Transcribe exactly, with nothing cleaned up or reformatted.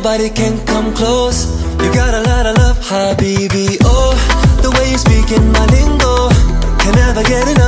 nobody can come close. You got a lot of love, habibi. Oh, the way you speak in my lingo, can never get enough.